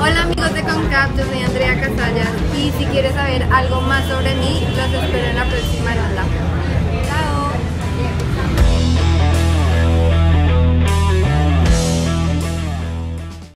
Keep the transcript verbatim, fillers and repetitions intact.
Hola amigos de Concap, yo soy Andrea Casallas y si quieres saber algo más sobre mí, los espero en la próxima ronda.